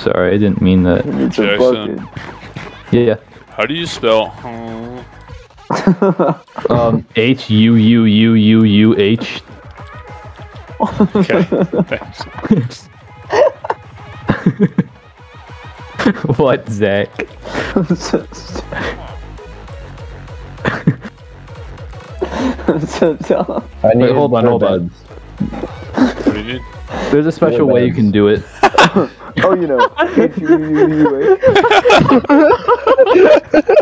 Sorry, I didn't mean that. It's a Jackson. bucket. Yeah. How do you spell? Huuuuuuuuh. Okay, thanks. What, Zach? So dumb. Wait, hold on. What do you need? There's a special way you can do it. Oh, you know.